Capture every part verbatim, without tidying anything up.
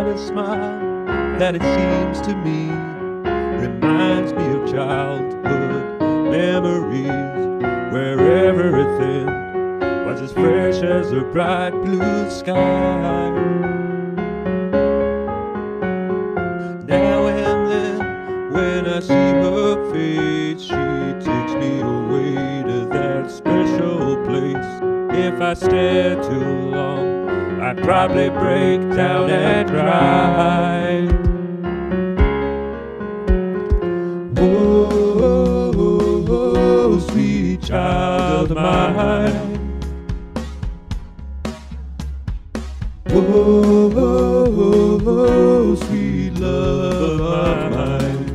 got a smile that it seems to me reminds me of childhood memories, where everything was as fresh as a bright blue sky. Now and then, when I see her face, she takes me away to that special place. If I stare too long, I'd probably break down and cry. Oh, sweet child of mine. Oh, sweet love of mine.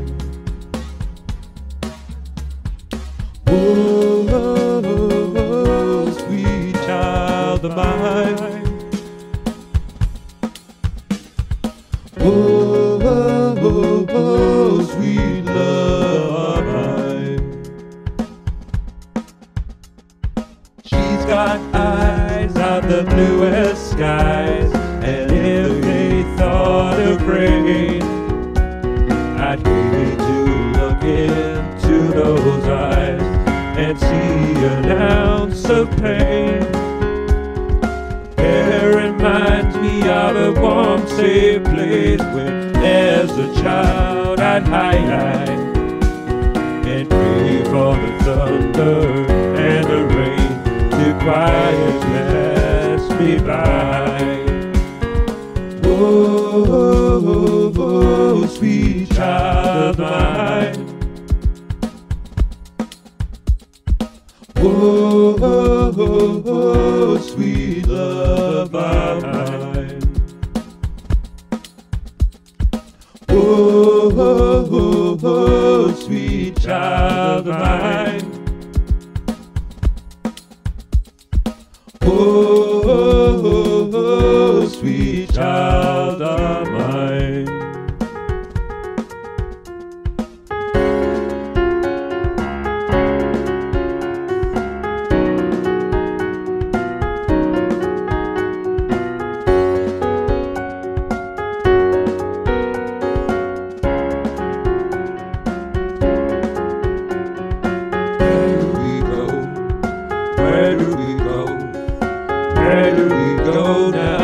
Oh, sweet child of mine. Oh, sweet love of mine. She's got eyes of the bluest skies, and if they thought of rain, I'd hate to look into those eyes and see an ounce of pain. It reminds me of a warm, safe place where, as a child, I'd hide and pray for the thunder and the rain to quiet pass me by. Oh, oh, sweet child of mine. Oh, oh, oh, sweet love of mine. Oh, oh, oh, sweet child of mine. Oh, oh, oh, sweet child of mine. Where do we go? Where do we go now?